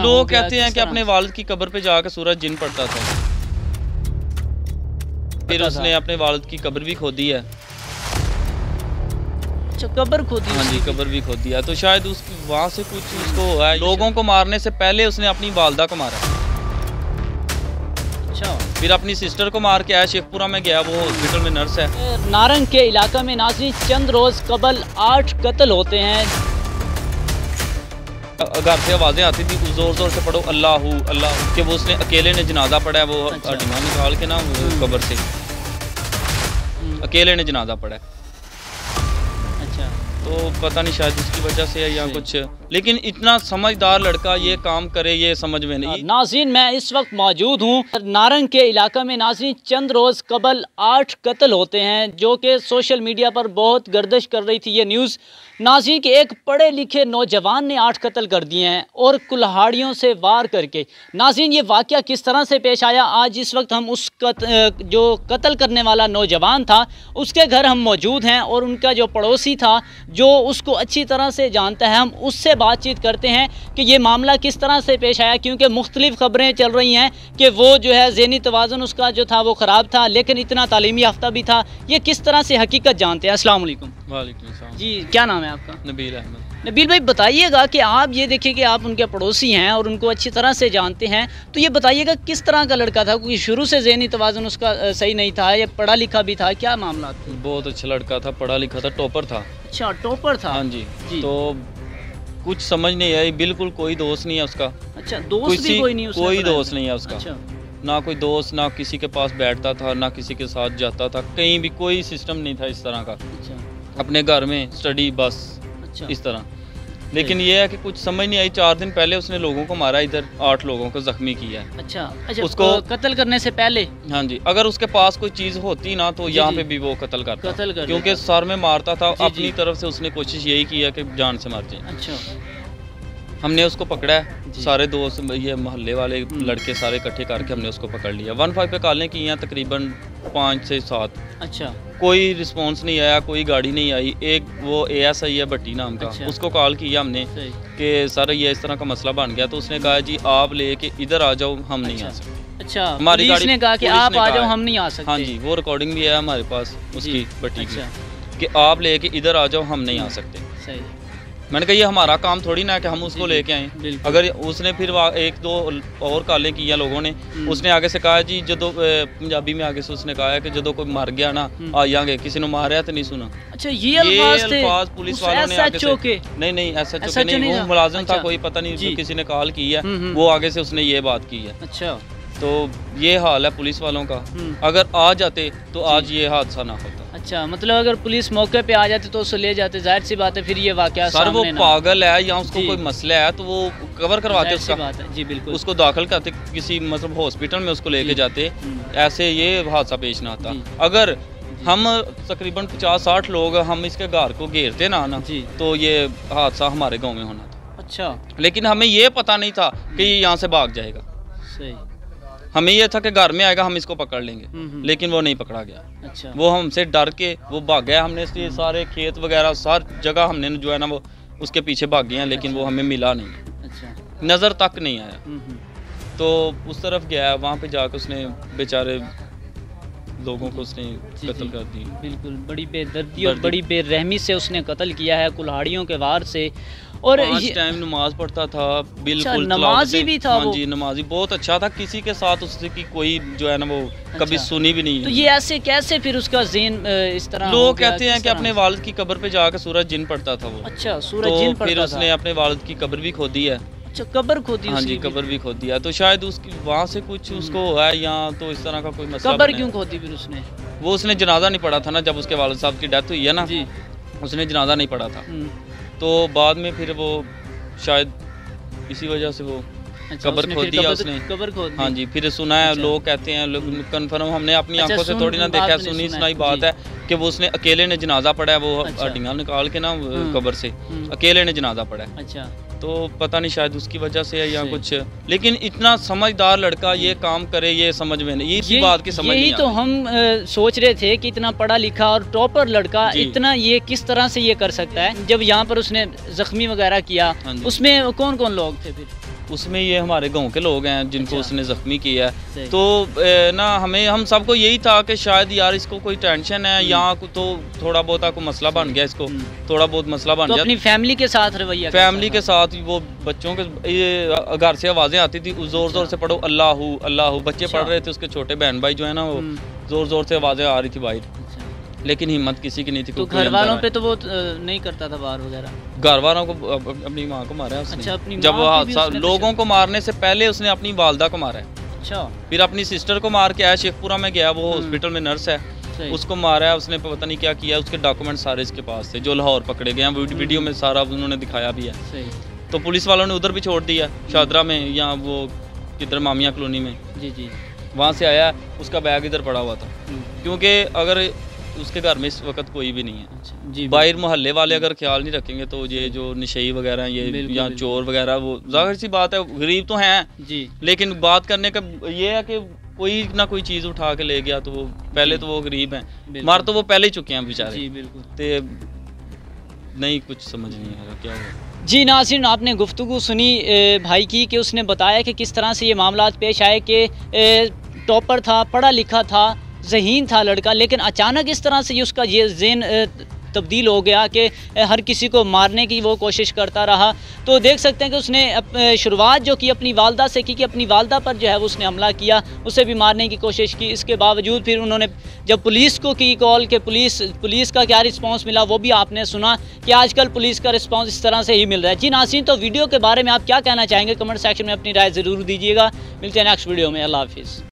لوگ کہتے ہیں کہ اپنے والد کی قبر پہ جا کے سورج جن پڑتا تھا، پھر اس نے اپنے والد کی قبر بھی کھودی ہے۔ اچھا قبر کھودی؟ ہاں جی قبر بھی کھودی ہے، تو شاید اس وہاں سے کچھ اس کو ہوا ہے۔ لوگوں کو مارنے سے پہلے اس نے اپنی والدہ کو مارا، اچھا پھر اپنی سسٹر کو مار کے آیا، شیخ پورہ میں گیا، وہ ہاسپٹل میں نرس ہے۔ نارنگ کے علاقہ میں ناظرین چند روز قبل 8 قتل ہوتے ہیں۔ گھر سے آوازیں آتی تھی زور زور سے پڑھو اللہ اللہ، کہ وہ اس نے اکیلے نے جنازہ پڑھا ہے، وہ ہڈیاں نکال کے نا قبر سے اکیلے نے جنازہ پڑھا ہے۔ اچھا تو پتہ نہیں شاید اس کی وجہ سے ہے یا کچھ، لیکن اتنا سمجھدار لڑکا یہ کام کرے یہ سمجھ میں نہیں۔ ناظرین میں اس وقت موجود ہوں نارنگ کے علاقہ میں۔ ناظرین چند روز قبل 8 قتل ہوتے ہیں جو کہ سوشل میڈیا پر بہت گردش کر رہی تھی یہ نیوز۔ ناظرین کہ ایک پڑھے لکھے نوجوان نے 8 قتل کر دیے ہیں اور کلہاڑیوں سے وار کر کے۔ ناظرین یہ واقعہ کس طرح سے پیش آیا، آج اس وقت ہم اس جو قتل کرنے والا نوجوان تھا اس کے گھر ہم موجود ہیں، اور ان کا جو پڑوسی تھا جو اس کو اچھی طرح سے جانتا ہے، ہم اس سے بات چیت کرتے ہیں کہ یہ معاملہ کس طرح سے پیش آیا، کیونکہ مختلف خبریں چل رہی ہیں کہ وہ جو ہے ذہنی توازن اس کا جو تھا وہ خراب تھا، لیکن اتنا تعلیمی یافتہ بھی تھا۔ یہ کس طرح سے حقیقت جانتے ہیں؟ السلام علیکم۔ وعلیکم السلام جی کیا نام ہے آپ کا؟ نبیل احمد۔ نبیل بھائی بتائیے گا کہ آپ یہ دیکھیں کہ آپ ان کے پڑوسی ہیں اور ان کو اچھی طرح سے جانتے ہیں، تو یہ بتائیے گا کس طرح کا لڑکا تھا؟ کیونکہ شروع سے ذہنی توازن اس کا صحیح نہیں تھا، یہ پڑھا لکھا بھی تھا، کیا معاملات تھے؟ بہت اچھا لڑکا تھا، پڑھا لکھا تھا، ٹاپر تھا۔ اچھا ٹاپر تھا؟ ہاں جی تو کچھ سمجھ نہیں آئی، بالکل کوئی دوست نہیں ہے اس کا۔ اچھا دوست بھی کوئی نہیں؟ کوئی دوست نہیں ہے اس کا، اچھا نہ کوئی دوست، نہ کسی کے پاس بیٹھتا تھا، نہ کسی کے ساتھ جاتا تھا، کہیں بھی کوئی سسٹم نہیں تھا اس طرح کا۔ اچھا اپنے گھر میں اسٹڈی بس اچھا اس طرح۔ لیکن یہ ہے کہ کچھ سمجھ نہیں آئی، 4 دن پہلے اس نے لوگوں کو مارا، ادھر 8 لوگوں کو زخمی کیا ہے۔ اچھا اچھا اس کو قتل کرنے سے پہلے؟ ہاں جی اگر اس کے پاس کوئی چیز ہوتی نا تو یہاں پہ بھی وہ قتل کرتا، کیونکہ سر میں مارتا تھا، اپنی طرف سے اس نے کوشش یہی کی ہے کہ جان سے مار جائے۔ اچھا ہم نے اس کو پکڑا ہے، سارے دوست یہ محلے والے لڑکے سارے اکٹھے کر کے ہم نے اس کو پکڑ لیا۔ 1-5 پہ کالیں کی ہیں تقریباً 5 سے 7۔ اچھا کوئی رسپانس نہیں آیا، کوئی گاڑی نہیں آئی۔ ایک وہ ASI ہے بٹی نام کا، اس کو کال کیا ہم نے کہ سر یہ اس طرح کا مسئلہ بن گیا، تو اس نے کہا جی آپ لے کے ادھر آ جاؤ، ہم نہیں آ سکتے۔ اچھا ہماری پولیس نے کہا کہ آپ آ جاؤ، ہم نہیں آ سکتے؟ ہاں جی وہ ریکارڈنگ بھی ہے ہمارے پاس اس کی بٹی کی، کہ آپ لے کے ادھر آ جاؤ، ہم نہیں آ سکتے۔ صحیح۔ میں نے کہا یہ ہمارا کام تھوڑی نہ ہے کہ ہم اس کو لے کے آئیں۔ اگر اس نے پھر 1-2 اور کالیں کیا لوگوں نے، اس نے آگے سے کہا جی جدو پنجابی میں آگے سے اس نے کہا ہے کہ جدو کوئی مر گیا نا آئیں گے، کسی نے ماریا تو نہیں سنا۔ اچھا یہ الفاظ پولیس والوں نے آگے سے نہیں ایسا نہیں، وہ ملازم تھا کوئی پتہ نہیں کسی نے کال کی ہے، وہ آگے سے اس نے یہ بات کی ہے۔ اچھا تو یہ حال ہے پولیس والوں کا، اگر آ جاتے تو آج یہ حادثہ نہ ہوتا۔ اچھا مطلب اگر پولیس موقع پہ آ جاتے تو اسے لے جاتے، ظاہر سی بات ہے پھر یہ واقعہ سر وہ پاگل ہے یا اس کو کوئی مسئلہ ہے تو وہ کور کرواتے اس کا، جی بالکل، اس کو داخل کرتے کسی مطلب ہاسپٹل میں، اس کو لے کے جاتے، ایسے یہ حادثہ پیش نہ آتا۔ اگر ہم تقریباً 50-60 لوگ ہم اس کے گھر کو گھیرتے نا تو یہ حادثہ ہمارے گاؤں میں ہونا تھا۔ اچھا لیکن ہمیں یہ پتہ نہیں تھا کہ یہ یہاں سے بھاگ جائے گا، صحیح، ہمیں یہ تھا کہ گھر میں آئے گا ہم اس کو پکڑ لیں گے، لیکن وہ نہیں پکڑا گیا۔ اچھا وہ ہم سے ڈر کے وہ بھاگ گیا، ہم نے اس لیے سارے کھیت وغیرہ سر جگہ ہم نے جو ہے نا وہ اس کے پیچھے بھاگ گئے ہیں، لیکن وہ ہمیں ملا نہیں، اچھا نظر تک نہیں آیا۔ تو اس طرف گیا، وہاں پہ جا کے اس نے بیچارے لوگوں کو اس نے قتل کر دی۔ بالکل بڑی بے دردی اور بڑی بے رحمی سے اس نے قتل کیا ہے، کلہاڑیوں کے وار سے۔ اور 5 ٹائم نماز پڑھتا تھا، بالکل نمازی بھی تھا، ہاں جی نمازی بہت اچھا تھا، کسی کے ساتھ اس کی کوئی جو ہے نا وہ کبھی سنی بھی نہیں ہے۔ تو یہ ایسے کیسے پھر اس کا ذہن اس طرح؟ لوگ کہتے ہیں کہ اپنے والد کی قبر پہ جا کے سورج جن پڑتا تھا وہ۔ اچھا سورج جن پڑتا تھا، پھر اس نے اپنے والد کی قبر بھی کھودی ہے۔ اچھا قبر کھودی؟ ہاں جی قبر بھی کھودی ہے، تو شاید اس کی وہاں سے کچھ اس کو ہوا ہے یا تو اس طرح کا کوئی مسئلہ۔ قبر کیوں کھودی پھر اس نے؟ وہ اس نے جنازہ نہیں پڑھا تھا نا، جب اس کے والد صاحب کی ڈیتھ ہوئی ہے نا، اس نے جنازہ نہیں پڑھا تھا، تو بعد میں پھر وہ شاید اسی وجہ سے وہ قبر کھود دیا اس نے۔ ہاں جی پھر سنا ہے، لوگ کہتے ہیں، کنفرم ہم نے اپنی آنکھوں سے تھوڑی نہ دیکھا، سنی سنائی بات ہے کہ وہ اس نے اکیلے نے جنازہ پڑھا ہے، وہ ہڈیاں نکال کے نا قبر سے اکیلے نے جنازہ پڑھا ہے۔ اچھا تو پتہ نہیں شاید اس کی وجہ سے ہے یا کچھ، لیکن اتنا سمجھدار لڑکا یہ کام کرے یہ سمجھ میں نہیں، اسی بات کی سمجھ نہیں آتی۔ یہی تو ہم سوچ رہے تھے کہ اتنا پڑھا لکھا اور ٹاپر لڑکا اتنا یہ کس طرح سے یہ کر سکتا ہے۔ جب یہاں پر اس نے زخمی وغیرہ کیا، اس میں کون کون لوگ تھے پھر؟ اس میں یہ ہمارے گاؤں کے لوگ ہیں جن کو اس نے زخمی کیا ہے. تو نا ہم سب کو یہی تھا کہ شاید یار اس کو کوئی ٹینشن ہے یا تو تھوڑا بہت کوئی مسئلہ بن گیا, اس کو تھوڑا بہت مسئلہ بن گیا. اپنی فیملی کے ساتھ رویہ, فیملی کے ساتھ وہ بچوں کے گھر سے آوازیں آتی تھی زور زور سے پڑھو اللہ اللہ, بچے پڑھ رہے تھے, اس کے چھوٹے بہن بھائی جو ہے نا وہ زور زور سے آوازیں آ رہی تھی باہر, لیکن ہمت کسی کی نہیں تھی. تو گھر والوں پہ تو وہ نہیں کرتا تھا وار وغیرہ؟ گھر والوں کو اپنی ماں کو مارا ہے اس نے. جب وہ لوگوں کو مارنے سے پہلے اس نے اپنی والدہ کو مارا ہے. اچھا. پھر اپنی سسٹر کو مار کے آیا, شیخ پورہ میں گیا, وہ ہاسپٹل میں نرس ہے, اس کو مارا ہے اس نے, پتہ نہیں کیا کیا. اس کے ڈاکومنٹ سارے اس کے پاس تھے جو لاہور پکڑے گئے ہیں, ویڈیو میں سارا انہوں نے دکھایا بھی ہے. تو پولیس والوں نے ادھر بھی چھوڑ دیا شادرہ میں, یا وہ کدھر مامیہ کالونی میں. جی جی. وہاں سے آیا, اس کا بیگ ادھر پڑا ہوا تھا, کیونکہ اگر اس کے گھر میں اس وقت کوئی بھی نہیں ہے. جی. باہر محلے والے اگر خیال نہیں رکھیں گے تو یہ جو نشئی وغیرہ یہ یا چور وغیرہ, وہ ظاہر سی بات ہے غریب تو ہیں جی, لیکن بات کرنے کا یہ ہے کہ کوئی نہ کوئی چیز اٹھا کے لے گیا تو وہ پہلے تو وہ غریب ہیں, مار تو وہ پہلے ہی چکے ہیں بیچارے. جی بالکل. نہیں کچھ سمجھ نہیں آ رہا کیا ہوا. جی ناظرین, آپ نے گفتگو سنی بھائی کی کہ اس نے بتایا کہ کس طرح سے یہ معاملات پیش آئے کہ ٹاپر تھا, پڑھا لکھا تھا, ذہین تھا لڑکا, لیکن اچانک اس طرح سے اس کا یہ ذہن تبدیل ہو گیا کہ ہر کسی کو مارنے کی وہ کوشش کرتا رہا. تو دیکھ سکتے ہیں کہ اس نے شروعات جو کی اپنی والدہ سے کی, کہ اپنی والدہ پر جو ہے وہ اس نے حملہ کیا, اسے بھی مارنے کی کوشش کی. اس کے باوجود پھر انہوں نے جب پولیس کو کی کال کہ پولیس کا کیا رسپانس ملا, وہ بھی آپ نے سنا کہ آج کل پولیس کا رسپانس اس طرح سے ہی مل رہا ہے. جی ناظرین, تو ویڈیو کے بارے میں آپ کیا کہنا چاہیں گے, کمنٹ سیکشن میں اپنی رائے ضرور دیجیے گا. ملتے ہیں نیکسٹ ویڈیو میں. اللہ حافظ.